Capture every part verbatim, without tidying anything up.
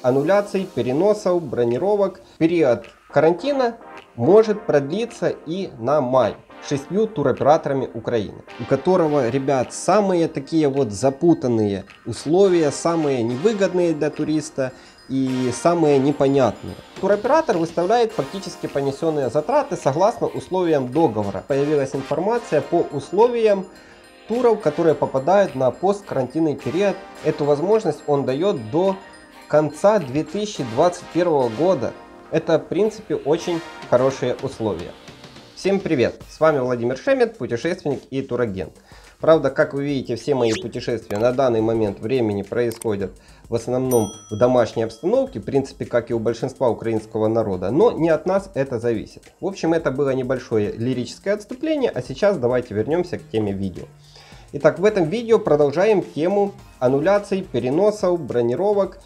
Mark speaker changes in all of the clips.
Speaker 1: аннуляций, переносов, бронировок. Период карантина может продлиться и на май шестью туроператорами Украины, у которого, ребят, самые такие вот запутанные условия, самые невыгодные для туриста и самые непонятные. Туроператор выставляет фактически понесенные затраты согласно условиям договора. Появилась информация по условиям туров, которые попадают на посткарантинный период. Эту возможность он дает до конца две тысячи двадцать первого года. Это, в принципе, очень хорошие условия. Всем привет! С вами Владимир Шемет, путешественник и турагент. Правда, как вы видите, все мои путешествия на данный момент времени происходят в основном в домашней обстановке, в принципе, как и у большинства украинского народа, но не от нас это зависит. В общем, это было небольшое лирическое отступление, а сейчас давайте вернемся к теме видео. Итак, в этом видео продолжаем тему аннуляций, переносов, бронировок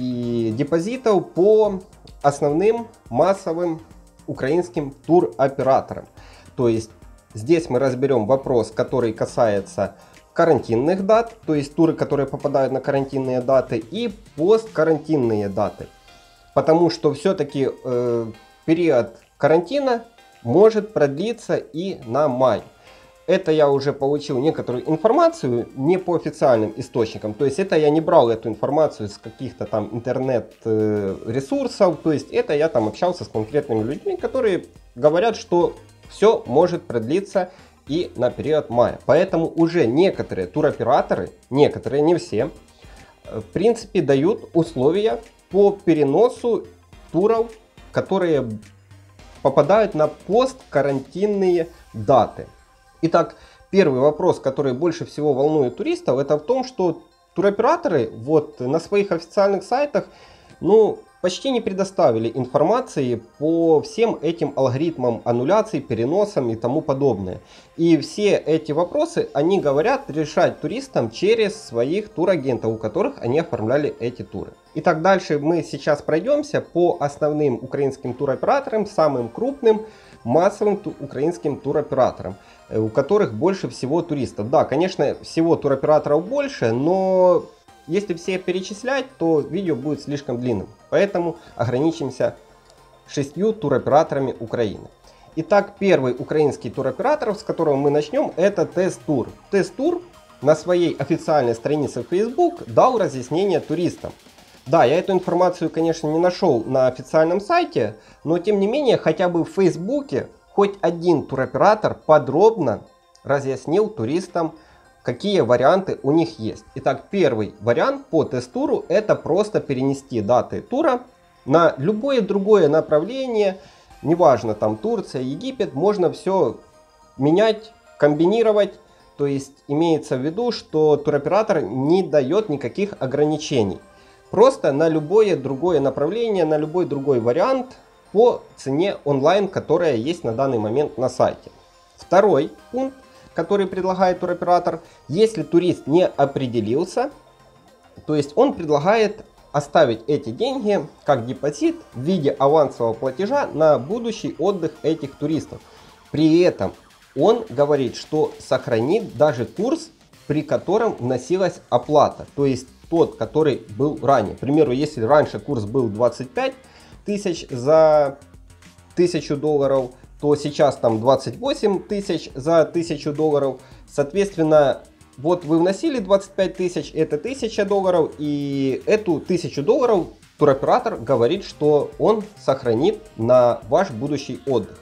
Speaker 1: и депозитов по основным массовым украинским туроператорам. То есть здесь мы разберем вопрос, который касается карантинных дат, то есть туры, которые попадают на карантинные даты, и посткарантинные даты. Потому что все-таки э, период карантина может продлиться и на май. Это я уже получил некоторую информацию не по официальным источникам. То есть это я не брал эту информацию с каких-то там интернет-ресурсов. То есть это я там общался с конкретными людьми, которые говорят, что все может продлиться и на период мая. Поэтому уже некоторые туроператоры, некоторые, не все, в принципе дают условия по переносу туров, которые попадают на посткарантинные даты. Итак, первый вопрос, который больше всего волнует туристов, это в том, что туроператоры вот на своих официальных сайтах, ну, почти не предоставили информации по всем этим алгоритмам аннуляций, переносам и тому подобное. И все эти вопросы они говорят решать туристам через своих турагентов, у которых они оформляли эти туры. Итак, дальше мы сейчас пройдемся по основным украинским туроператорам, самым крупным массовым ту украинским туроператорам, у которых больше всего туристов. Да, конечно, всего туроператоров больше, но если все перечислять, то видео будет слишком длинным. Поэтому ограничимся шестью туроператорами Украины. Итак, первый украинский туроператор, с которого мы начнем, это Тест-Тур. Тест-Тур на своей официальной странице в Facebook дал разъяснение туристам. Да, я эту информацию, конечно, не нашел на официальном сайте, но тем не менее, хотя бы в Фейсбуке хоть один туроператор подробно разъяснил туристам, какие варианты у них есть. Итак, первый вариант по Тест-Туру это просто перенести даты тура на любое другое направление, неважно там Турция, Египет, можно все менять, комбинировать. То есть имеется в виду, что туроператор не дает никаких ограничений. Просто на любое другое направление, на любой другой вариант по цене онлайн, которая есть на данный момент на сайте. Второй пункт, который предлагает туроператор, если турист не определился, то есть он предлагает оставить эти деньги как депозит в виде авансового платежа на будущий отдых этих туристов. При этом он говорит, что сохранит даже курс, при котором вносилась оплата, то есть тот, который был ранее. К примеру, если раньше курс был двадцать пять тысяч за тысячу долларов, то сейчас там двадцать восемь тысяч за тысячу долларов. Соответственно, вот вы вносили двадцать пять тысяч, это тысяча долларов, и эту тысячу долларов туроператор говорит, что он сохранит на ваш будущий отдых.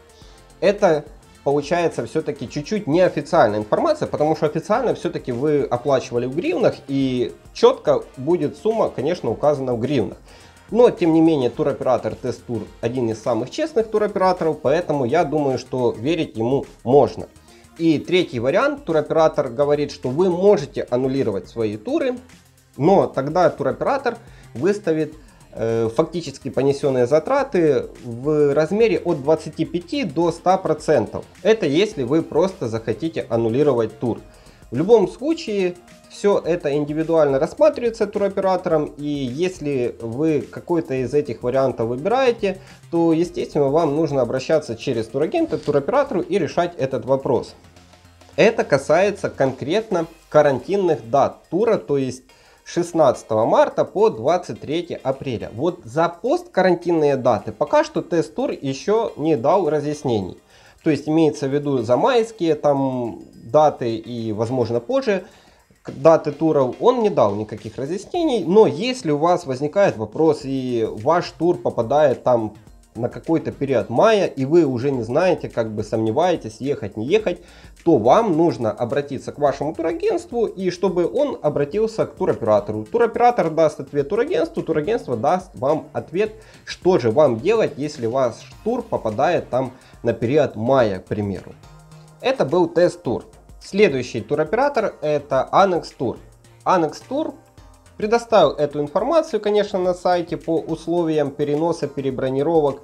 Speaker 1: Это получается все-таки чуть-чуть неофициальная информация, потому что официально все-таки вы оплачивали в гривнах, и четко будет сумма, конечно, указана в гривнах. Но, тем не менее, туроператор Тест-Тур один из самых честных туроператоров, поэтому я думаю, что верить ему можно. И третий вариант, туроператор говорит, что вы можете аннулировать свои туры, но тогда туроператор выставит э, фактически понесенные затраты в размере от двадцати пяти до ста процентов. Это если вы просто захотите аннулировать тур. В любом случае, все это индивидуально рассматривается туроператором, и если вы какой-то из этих вариантов выбираете, то, естественно, вам нужно обращаться через турагента к туроператору и решать этот вопрос. Это касается конкретно карантинных дат тура, то есть шестнадцатого марта по двадцать третье апреля. Вот за посткарантинные даты пока что тест-тур еще не дал разъяснений. То есть имеется в виду за майские там даты и возможно позже даты туров он не дал никаких разъяснений. Но если у вас возникает вопрос и ваш тур попадает там на какой-то период мая, и вы уже не знаете, как бы сомневаетесь, ехать, не ехать, то вам нужно обратиться к вашему турагентству, и чтобы он обратился к туроператору. Туроператор даст ответ турагентству, турагентство даст вам ответ, что же вам делать, если ваш тур попадает там на период мая, к примеру. Это был тест-тур. Следующий туроператор это Annex Tour. Annex Tour предоставил эту информацию, конечно, на сайте по условиям переноса, перебронировок,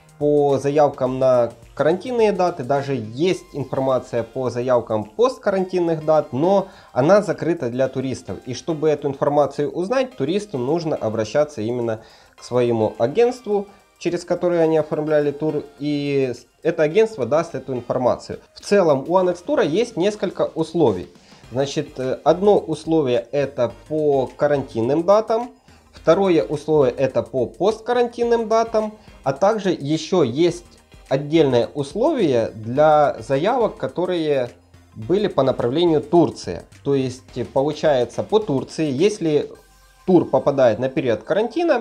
Speaker 1: по заявкам на карантинные даты. Даже есть информация по заявкам посткарантинных дат, но она закрыта для туристов. И чтобы эту информацию узнать, туристу нужно обращаться именно к своему агентству, через которое они оформляли тур, и это агентство даст эту информацию. В целом у Annex Tour есть несколько условий. Значит, одно условие это по карантинным датам, второе условие это по посткарантинным датам, а также еще есть отдельное условие для заявок, которые были по направлению Турция. То есть получается по Турции, если тур попадает на период карантина,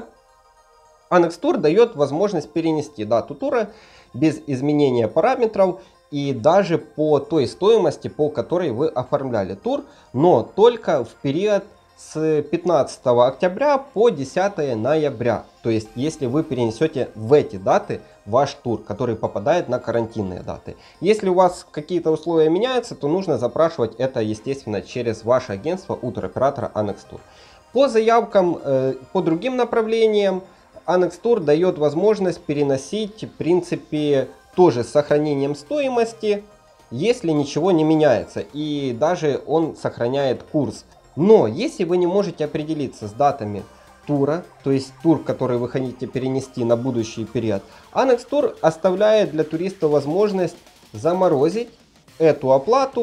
Speaker 1: Annex Tour дает возможность перенести дату тура без изменения параметров и даже по той стоимости, по которой вы оформляли тур, но только в период с пятнадцатого октября по десятое ноября. То есть если вы перенесете в эти даты ваш тур, который попадает на карантинные даты. Если у вас какие-то условия меняются, то нужно запрашивать это, естественно, через ваше агентство у туроператора Annex Tour. По заявкам, э, по другим направлениям, Annex Tour дает возможность переносить, в принципе, тоже с сохранением стоимости, если ничего не меняется. И даже он сохраняет курс. Но если вы не можете определиться с датами тура, то есть тур, который вы хотите перенести на будущий период, Annex Tour оставляет для туриста возможность заморозить эту оплату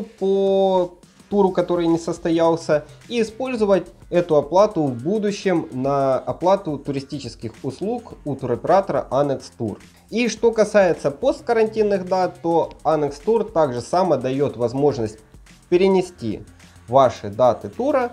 Speaker 1: по туру, который не состоялся, и использовать эту оплату в будущем на оплату туристических услуг у туроператора Annex Tour. И что касается посткарантинных дат, то Annex Tour также само дает возможность перенести ваши даты тура,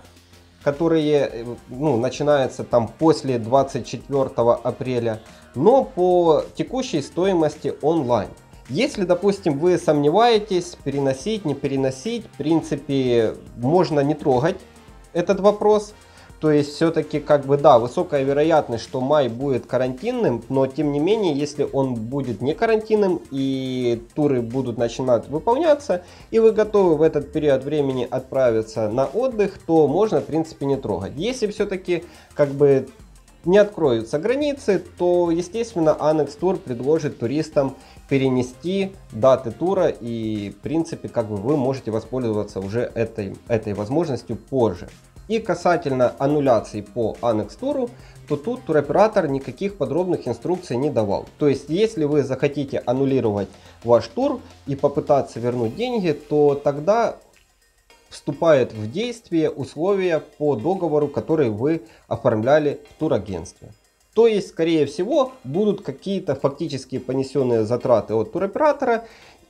Speaker 1: которые ну, начинаются там после двадцать четвёртого апреля, но по текущей стоимости онлайн. Если, допустим, вы сомневаетесь, переносить, не переносить, в принципе, можно не трогать этот вопрос. То есть, все-таки, как бы, да, высокая вероятность, что май будет карантинным, но, тем не менее, если он будет не карантинным и туры будут начинать выполняться, и вы готовы в этот период времени отправиться на отдых, то можно, в принципе, не трогать. Если все-таки, как бы, не откроются границы, то, естественно, Annex Tour предложит туристам перенести даты тура, и, в принципе, как бы вы можете воспользоваться уже этой, этой возможностью позже. И касательно аннуляций по Annex Tour, то тут туроператор никаких подробных инструкций не давал. То есть, если вы захотите аннулировать ваш тур и попытаться вернуть деньги, то тогда вступает в действие условия по договору, который вы оформляли в турагентстве. То есть, скорее всего, будут какие-то фактически понесенные затраты от туроператора,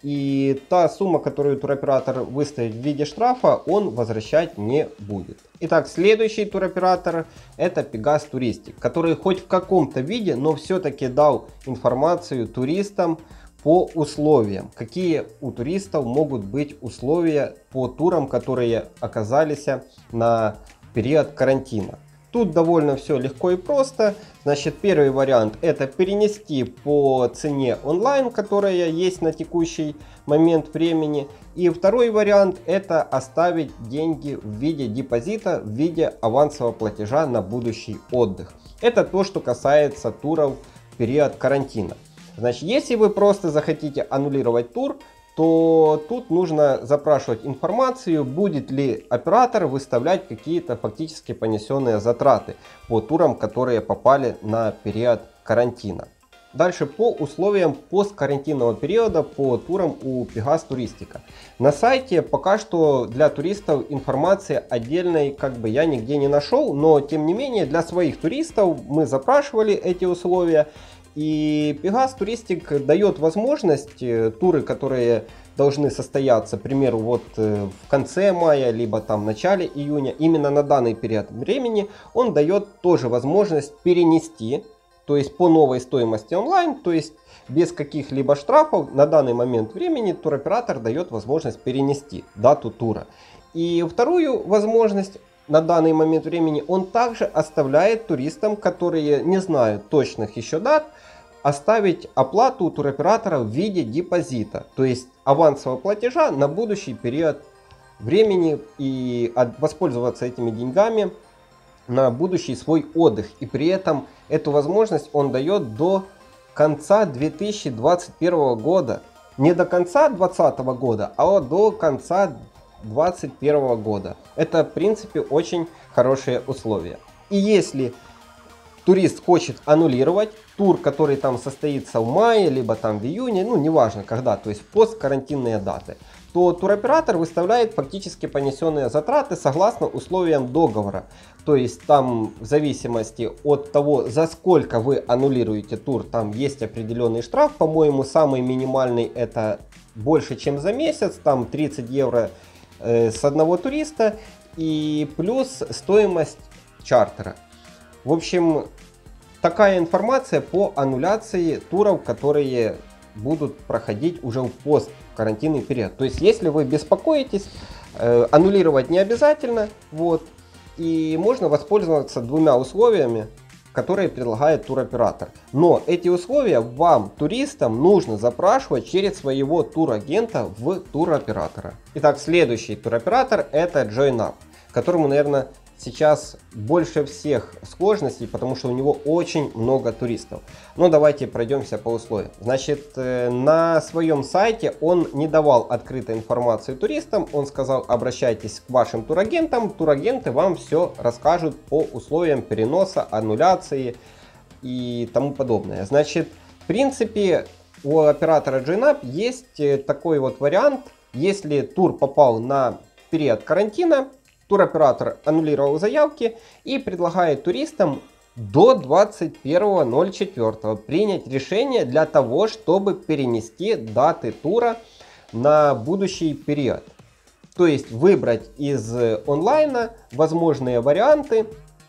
Speaker 1: и та сумма, которую туроператор выставит в виде штрафа, он возвращать не будет. Итак, следующий туроператор это Pegas Touristic, который хоть в каком-то виде, но все-таки дал информацию туристам по условиям. Какие у туристов могут быть условия по турам, которые оказались на период карантина. Тут довольно все легко и просто. Значит, первый вариант это перенести по цене онлайн, которая есть на текущий момент времени. И второй вариант это оставить деньги в виде депозита, в виде авансового платежа на будущий отдых. Это то, что касается туров в период карантина. Значит, если вы просто захотите аннулировать тур, то тут нужно запрашивать информацию, будет ли оператор выставлять какие-то фактически понесенные затраты по турам, которые попали на период карантина. Дальше по условиям посткарантинного периода по турам у Pegas Туристика. На сайте пока что для туристов информации отдельной как бы я нигде не нашел, но тем не менее для своих туристов мы запрашивали эти условия. И Pegas Туристик дает возможность туры, которые должны состояться, к примеру, вот в конце мая, либо там в начале июня, именно на данный период времени, он дает тоже возможность перенести. То есть по новой стоимости онлайн, то есть без каких-либо штрафов на данный момент времени туроператор дает возможность перенести дату тура. И вторую возможность на данный момент времени он также оставляет туристам, которые не знают точных еще дат, оставить оплату у туроператора в виде депозита. То есть авансового платежа на будущий период времени и воспользоваться этими деньгами на будущий свой отдых. И при этом эту возможность он дает до конца две тысячи двадцать первого года. Не до конца две тысячи двадцатого года, а до конца две тысячи двадцать первого года. Это, в принципе, очень хорошие условия. И если турист хочет аннулировать тур, который там состоится в мае, либо там в июне, ну неважно когда, то есть в посткарантинные даты, то туроператор выставляет фактически понесенные затраты согласно условиям договора. То есть там в зависимости от того, за сколько вы аннулируете тур, там есть определенный штраф. По-моему, самый минимальный это больше, чем за месяц, там тридцать евро э, с одного туриста и плюс стоимость чартера. В общем, такая информация по аннуляции туров, которые будут проходить уже в посткарантинный период. То есть, если вы беспокоитесь, э, аннулировать не обязательно. Вот. И можно воспользоваться двумя условиями, которые предлагает туроператор. Но эти условия вам, туристам, нужно запрашивать через своего турагента в туроператора. Итак, следующий туроператор это JoinUp, которому, наверное, сейчас больше всех сложностей, потому что у него очень много туристов. Но давайте пройдемся по условиям. Значит, на своем сайте он не давал открытой информации туристам. Он сказал: обращайтесь к вашим турагентам. Турагенты вам все расскажут по условиям переноса, аннуляции и тому подобное. Значит, в принципе, у оператора JoinUp есть такой вот вариант. Если тур попал на период карантина, туроператор аннулировал заявки и предлагает туристам до двадцать первого ноль четвёртого принять решение для того, чтобы перенести даты тура на будущий период. То есть выбрать из онлайна возможные варианты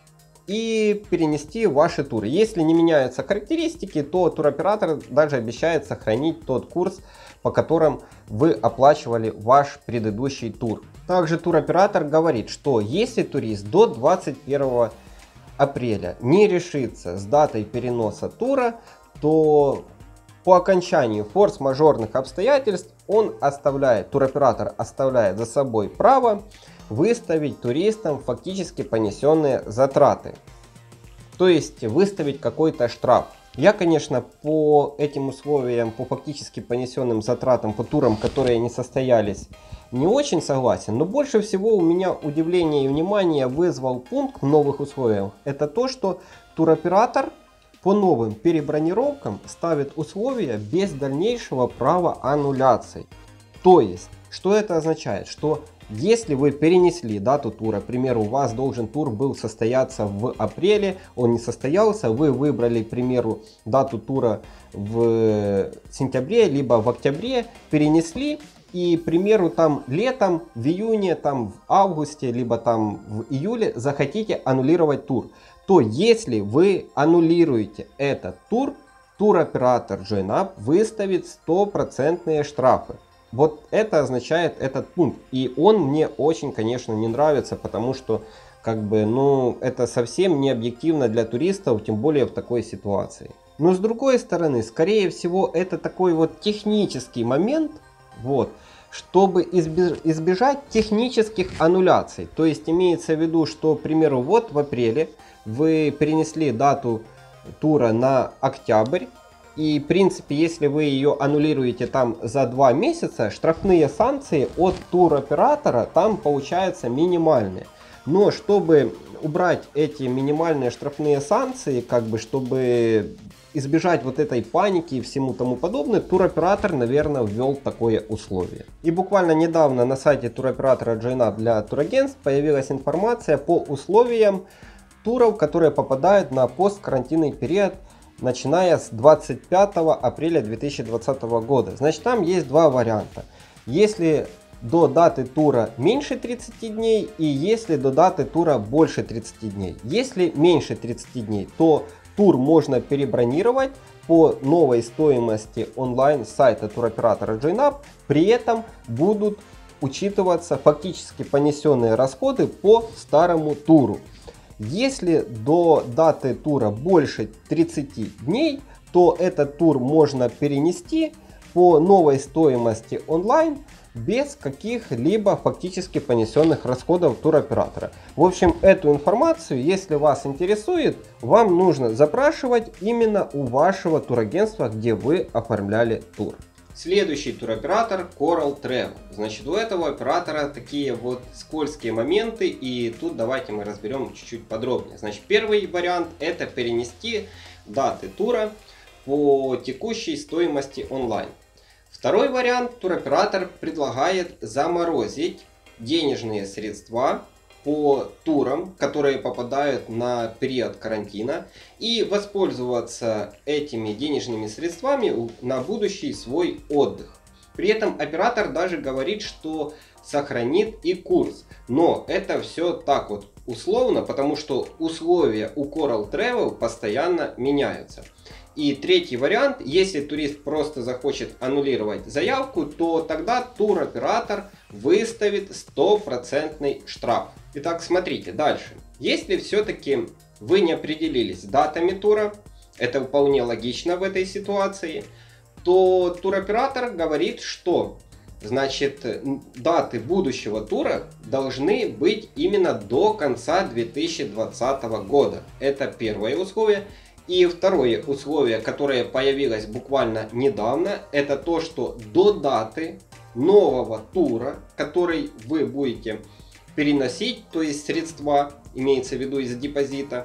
Speaker 1: и перенести ваши туры. Если не меняются характеристики, то туроператор даже обещает сохранить тот курс, по которым вы оплачивали ваш предыдущий тур. Также туроператор говорит, что если турист до двадцать первого апреля не решится с датой переноса тура, то по окончанию форс-мажорных обстоятельств он оставляет, туроператор оставляет за собой право выставить туристам фактически понесенные затраты. То есть выставить какой-то штраф. Я, конечно, по этим условиям, по фактически понесенным затратам, по турам, которые не состоялись, не очень согласен. Но больше всего у меня удивление и внимание вызвал пункт в новых условиях. Это то, что туроператор по новым перебронировкам ставит условия без дальнейшего права аннуляции. То есть, что это означает? Что если вы перенесли дату тура, к примеру, у вас должен тур был состояться в апреле, он не состоялся, вы выбрали, к примеру, дату тура в сентябре, либо в октябре, перенесли, и, к примеру, там летом, в июне, там в августе, либо там в июле захотите аннулировать тур, то если вы аннулируете этот тур, туроператор JoinUp выставит стопроцентные штрафы. Вот это означает этот пункт. И он мне очень, конечно, не нравится, потому что, как бы, ну, это совсем не объективно для туристов, тем более в такой ситуации. Но с другой стороны, скорее всего, это такой вот технический момент, вот, чтобы избежать технических аннуляций. То есть имеется в виду, что, к примеру, вот в апреле вы перенесли дату тура на октябрь. И, в принципе, если вы ее аннулируете там за два месяца, штрафные санкции от туроператора там получаются минимальные. Но чтобы убрать эти минимальные штрафные санкции, как бы, чтобы избежать вот этой паники и всему тому подобное, туроператор, наверное, ввел такое условие. И буквально недавно на сайте туроператора JoinUp для турагентств появилась информация по условиям туров, которые попадают на посткарантинный период, начиная с двадцать пятого апреля две тысячи двадцатого года. Значит, там есть два варианта. Если до даты тура меньше тридцати дней и если до даты тура больше тридцати дней. Если меньше тридцати дней, то тур можно перебронировать по новой стоимости онлайн сайта туроператора JoinUp. При этом будут учитываться фактически понесенные расходы по старому туру. Если до даты тура больше тридцати дней, то этот тур можно перенести по новой стоимости онлайн без каких-либо фактически понесенных расходов туроператора. В общем, эту информацию, если вас интересует, вам нужно запрашивать именно у вашего турагентства, где вы оформляли тур. Следующий туроператор Coral Travel. Значит, у этого оператора такие вот скользкие моменты, и тут давайте мы разберем чуть-чуть подробнее. Значит, первый вариант — это перенести даты тура по текущей стоимости онлайн. Второй вариант: туроператор предлагает заморозить денежные средства по турам, которые попадают на период карантина, и воспользоваться этими денежными средствами на будущий свой отдых. При этом оператор даже говорит, что сохранит и курс. Но это все так вот условно, потому что условия у Coral Travel постоянно меняются. И третий вариант: если турист просто захочет аннулировать заявку, то тогда туроператор выставит стопроцентный штраф. Итак, смотрите дальше. Если все-таки вы не определились с датами тура, это вполне логично в этой ситуации, то туроператор говорит, что значит даты будущего тура должны быть именно до конца две тысячи двадцатого года. Это первое условие. И второе условие, которое появилось буквально недавно, это то, что до даты нового тура, который вы будете переносить, то есть средства, имеется в виду из депозита,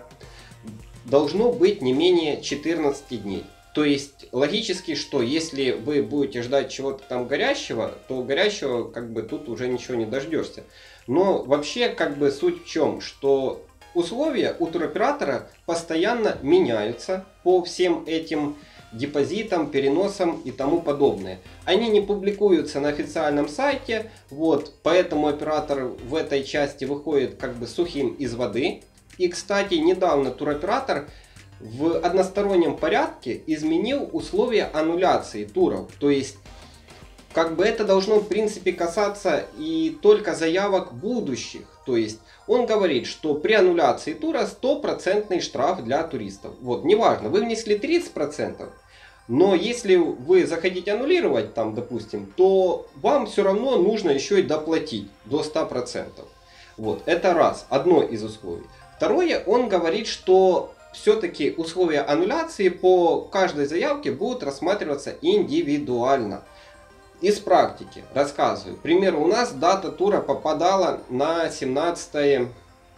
Speaker 1: должно быть не менее четырнадцати дней. То есть логически, что если вы будете ждать чего-то там горящего, то горящего как бы тут уже ничего не дождешься. Но вообще как бы суть в чем, что условия у туроператора постоянно меняются по всем этим депозитам, переносам и тому подобное. Они не публикуются на официальном сайте, вот, поэтому оператор в этой части выходит как бы сухим из воды. И, кстати, недавно туроператор в одностороннем порядке изменил условия аннуляции туров. То есть, как бы это должно в принципе касаться и только заявок будущих. То есть, он говорит, что при аннуляции тура стопроцентный штраф для туристов. Вот, неважно, вы внесли тридцать процентов, но если вы захотите аннулировать, там, допустим, то вам все равно нужно еще и доплатить до ста процентов. Вот, это раз, одно из условий. Второе, он говорит, что все-таки условия аннуляции по каждой заявке будут рассматриваться индивидуально. Из практики рассказываю. К примеру, у нас дата тура попадала на семнадцатое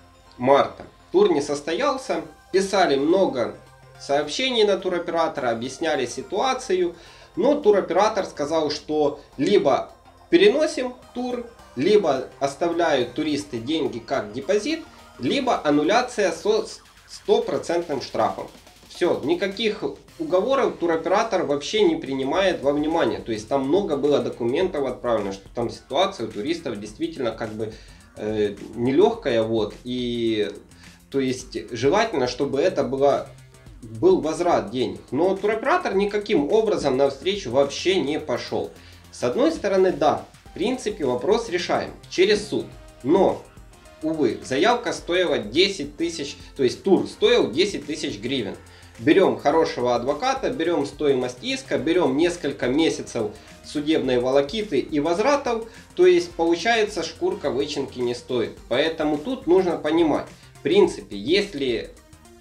Speaker 1: марта. Тур не состоялся. Писали много сообщений на туроператора, объясняли ситуацию. Но туроператор сказал, что либо переносим тур, либо оставляют туристы деньги как депозит, либо аннуляция со стопроцентным штрафом. Все, никаких уговоров туроператор вообще не принимает во внимание. То есть там много было документов отправлено, что там ситуация у туристов действительно как бы э, нелегкая. Вот, и то есть желательно, чтобы это было, был возврат денег. Но туроператор никаким образом навстречу вообще не пошел. С одной стороны, да, в принципе вопрос решаем через суд. Но, увы, заявка стоила десять тысяч, то есть тур стоил десять тысяч гривен. Берем хорошего адвоката, берем стоимость иска, берем несколько месяцев судебной волокиты и возвратов, то есть получается шкурка вычинки не стоит. Поэтому тут нужно понимать, в принципе, если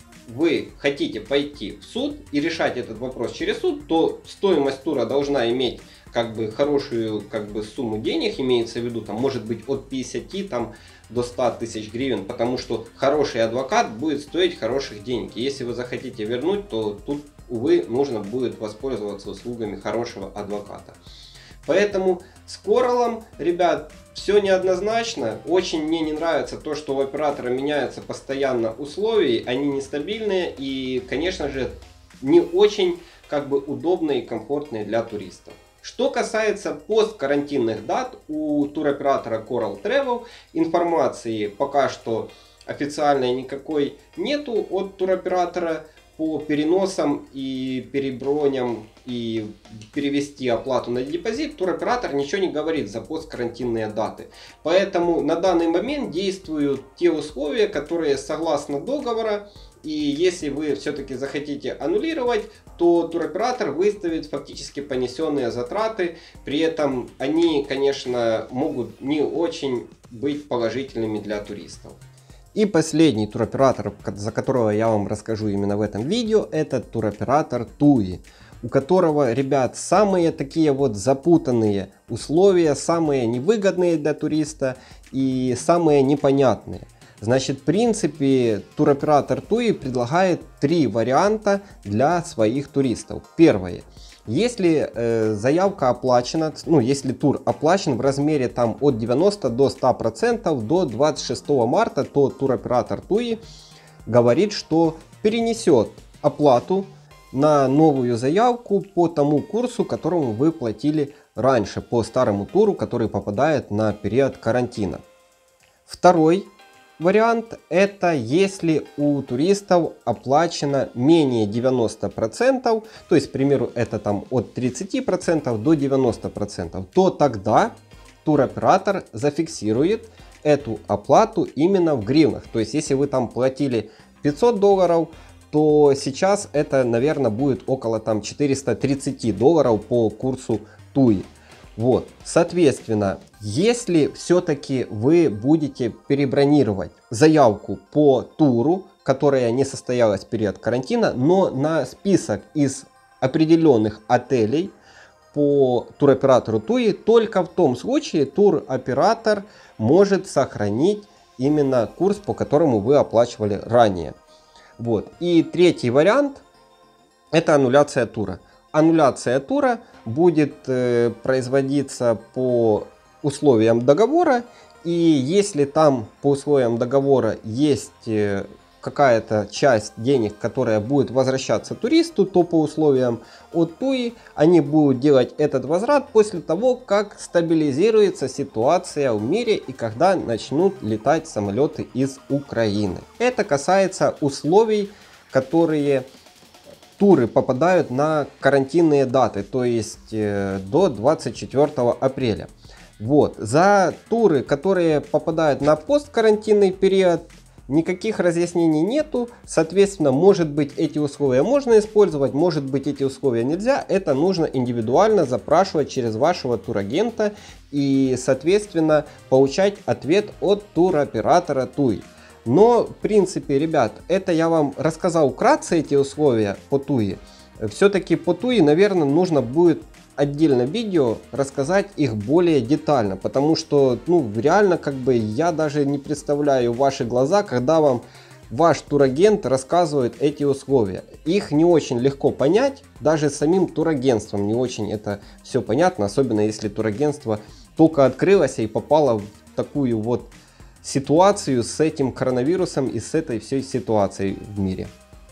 Speaker 1: вы хотите пойти в суд и решать этот вопрос через суд, то стоимость тура должна иметь как бы хорошую как бы сумму денег, имеется в виду там может быть от пятидесяти там до ста тысяч гривен, потому что хороший адвокат будет стоить хороших денег. И если вы захотите вернуть, то тут увы, нужно будет воспользоваться услугами хорошего адвоката. Поэтому с Coral, ребят, все неоднозначно. Очень мне не нравится то, что у оператора меняются постоянно условия, они нестабильные и, конечно же, не очень как бы удобные и комфортные для туристов. Что касается посткарантинных дат, у туроператора Coral Travel информации пока что официальной никакой нету от туроператора по переносам и переброням и перевести оплату на депозит. Туроператор ничего не говорит за посткарантинные даты. Поэтому на данный момент действуют те условия, которые согласно договора. И если вы все-таки захотите аннулировать, то туроператор выставит фактически понесенные затраты. При этом они, конечно, могут не очень быть положительными для туристов. И последний туроператор, за которого я вам расскажу именно в этом видео, это туроператор TUI, у которого, ребят, самые такие вот запутанные условия, самые невыгодные для туриста и самые непонятные. Значит, в принципе, туроператор TUI предлагает три варианта для своих туристов. Первое. Если э, заявка оплачена, ну если тур оплачен в размере там от девяноста до ста процентов до двадцать шестого марта, то туроператор TUI говорит, что перенесет оплату на новую заявку по тому курсу, которому вы платили раньше, по старому туру, который попадает на период карантина. Второй вариант — это если у туристов оплачено менее девяноста процентов, то есть, к примеру, это там от тридцати процентов до девяноста процентов, то тогда туроператор зафиксирует эту оплату именно в гривнах. То есть, если вы там платили пятьсот долларов, то сейчас это, наверное, будет около там четырёхсот тридцати долларов по курсу TUI. Вот, соответственно, если все-таки вы будете перебронировать заявку по туру, которая не состоялась в период карантина, но на список из определенных отелей по туроператору TUI, только в том случае туроператор может сохранить именно курс, по которому вы оплачивали ранее. Вот. И третий вариант — это аннуляция тура. Аннуляция тура будет э, производиться по условиям договора, и если там по условиям договора есть э, какая-то часть денег, которая будет возвращаться туристу, то по условиям от TUI они будут делать этот возврат после того, как стабилизируется ситуация в мире и когда начнут летать самолеты из Украины. Это касается условий, которые туры попадают на карантинные даты, то есть э, до двадцать четвёртого апреля. Вот. За туры, которые попадают на посткарантинный период, никаких разъяснений нету. Соответственно, может быть, эти условия можно использовать, может быть, эти условия нельзя. Это нужно индивидуально запрашивать через вашего турагента и, соответственно, получать ответ от туроператора TUI. Но, в принципе, ребят, это я вам рассказал вкратце эти условия по TUI. Все-таки по TUI, наверное, нужно будет отдельно видео рассказать их более детально, потому что, ну, реально, как бы, я даже не представляю ваши глаза, когда вам ваш турагент рассказывает эти условия. Их не очень легко понять, даже самим турагентством не очень это все понятно, особенно если турагентство только открылось и попало в такую вот ситуацию с этим коронавирусом и с этой всей ситуацией в мире.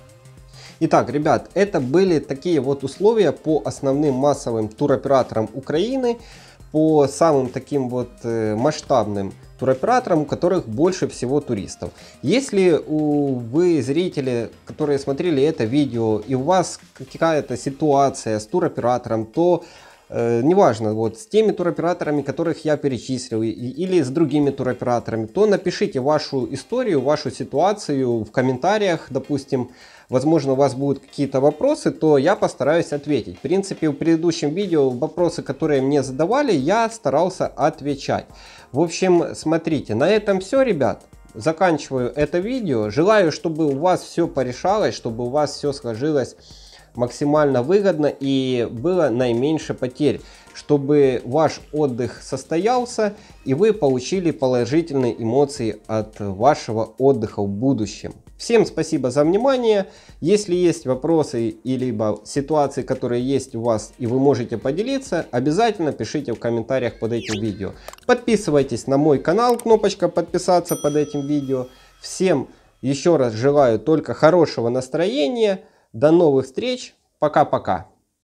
Speaker 1: Итак, ребят, это были такие вот условия по основным массовым туроператорам Украины, по самым таким вот э, масштабным туроператорам, у которых больше всего туристов. Если у, вы, зрители, которые смотрели это видео, и у вас какая-то ситуация с туроператором, то Э, неважно, вот с теми туроператорами, которых я перечислил, и, или с другими туроператорами, то напишите вашу историю, вашу ситуацию в комментариях, допустим. Возможно, у вас будут какие-то вопросы, то я постараюсь ответить. В принципе, в предыдущем видео вопросы, которые мне задавали, я старался отвечать. В общем, смотрите, на этом все, ребят. Заканчиваю это видео. Желаю, чтобы у вас все порешалось, чтобы у вас все сложилось максимально выгодно и было наименьше потерь, чтобы ваш отдых состоялся и вы получили положительные эмоции от вашего отдыха в будущем. Всем спасибо за внимание. Если есть вопросы и либо ситуации, которые есть у вас и вы можете поделиться, обязательно пишите в комментариях под этим видео. Подписывайтесь на мой канал, кнопочка подписаться под этим видео. Всем еще раз желаю только хорошего настроения. До новых встреч. Пока-пока.